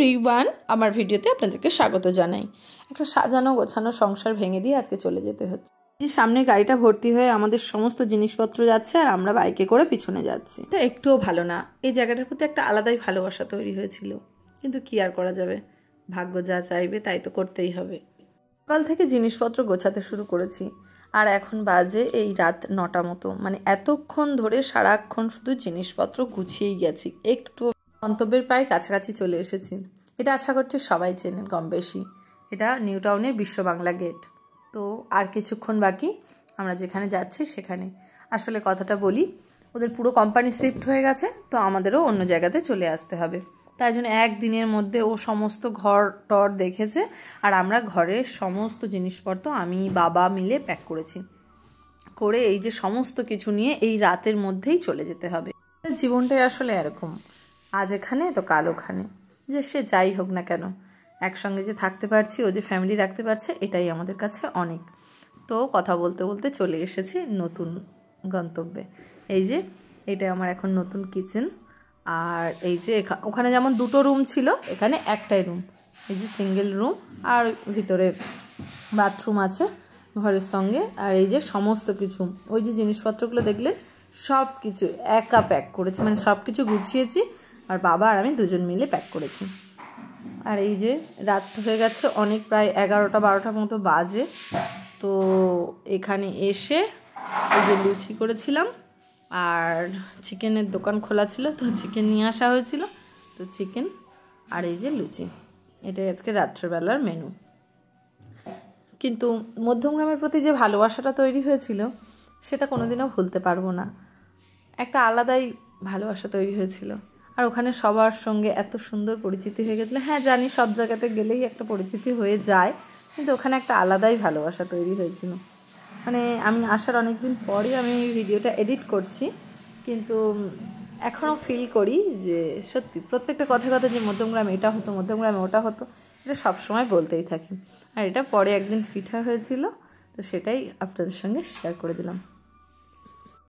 Everyone, আমার ভিডিওতে আপনাদেরকে স্বাগত জানাই। একটা সাজানো গোছানো সংসার ভেঙে দিয়ে আজকে চলে যেতে হচ্ছে। এই সামনের গাড়িটা ভর্তি হয়ে আমাদের সমস্ত জিনিসপত্র যাচ্ছে আর আমরা বাইকে করে পিছনে যাচ্ছি। এটা একটুও ভালো না। এই জায়গাটার প্রতি একটা আলাদাই ভালোবাসা তৈরি হয়েছিল, কিন্তু কি আর করা যাবে, ভাগ্য যা চাইবে তাই তো করতেই হবে। সকাল থেকে জিনিসপত্র গোছাতে শুরু করেছি আর এখন বাজে এই রাত 9টা মতো। মানে এতক্ষণ ধরে সারাক্ষণ শুধু জিনিসপত্র গুছিয়েই গেছি। একটু গন্তব্যের প্রায় কাছাকাছি চলে এসেছি। এটা আশা করছি সবাই চেনেন কম বেশি। এটা নিউ টাউনের বিশ্ব বাংলা গেট। তো আর কিছুক্ষণ বাকি, আমরা যেখানে যাচ্ছি সেখানে। আসলে কথাটা বলি, ওদের পুরো কোম্পানি শিফট হয়ে গেছে, তো আমাদেরও অন্য জায়গাতে চলে আসতে হবে। তাই জন্য একদিনের মধ্যে ও সমস্ত ঘর টর দেখেছে আর আমরা ঘরের সমস্ত জিনিসপত্র আমি বাবা মিলে প্যাক করেছি। করে এই যে সমস্ত কিছু নিয়ে এই রাতের মধ্যেই চলে যেতে হবে। জীবনটাই আসলে এরকম, আজ এখানে তো কাল ওখানে। যে সে যাই হোক না কেন, একসঙ্গে যে থাকতে পারছি, ও যে ফ্যামিলি রাখতে পারছে, এটাই আমাদের কাছে অনেক। তো কথা বলতে বলতে চলে এসেছি নতুন গন্তব্যে। এই যে এটা আমার এখন নতুন কিচেন। আর এই যে ওখানে যেমন দুটো রুম ছিল, এখানে একটাই রুম। এই যে সিঙ্গেল রুম, আর ভিতরে বাথরুম আছে ঘরের সঙ্গে। আর এই যে সমস্ত কিছু, ওই যে জিনিসপত্রগুলো দেখলে সব কিছু একা প্যাক করেছি, মানে সব কিছু গুছিয়েছি আর বাবা আর আমি দুজন মিলে প্যাক করেছি। আর এই যে রাত হয়ে গেছে অনেক, প্রায় 11টা 12টার মতো বাজে। তো এখানে এসে এই যে লুচি করেছিলাম আর চিকেনের দোকান খোলা ছিল, তো চিকেন নিয়ে আসা হয়েছিল, তো চিকেন আর এই যে লুচি, এটাই আজকে রাত্রেবেলার মেনু। কিন্তু মধ্যমগ্রামের প্রতি যে ভালোবাসাটা তৈরি হয়েছিল সেটা কোনোদিনও ভুলতে পারবো না। একটা আলাদাই ভালোবাসা তৈরি হয়েছিল। আর ওখানে সবার সঙ্গে এত সুন্দর পরিচিতি হয়ে গেছিলো। হ্যাঁ জানি সব জায়গাতে গেলেই একটা পরিচিতি হয়ে যায়, কিন্তু ওখানে একটা আলাদাই ভালোবাসা তৈরি হয়েছিল। মানে আমি আসার অনেক দিন পরে আমি এই ভিডিওটা এডিট করছি, কিন্তু এখনও ফিল করি যে সত্যি প্রত্যেকটা কথা যে মধ্যমগ্রামে এটা হতো, মধ্যমগ্রামে ওটা হতো, এটা সবসময় বলতেই থাকি। আর এটা পরে একদিন পিঠা হয়েছিল, তো সেটাই আপনাদের সঙ্গে শেয়ার করে দিলাম।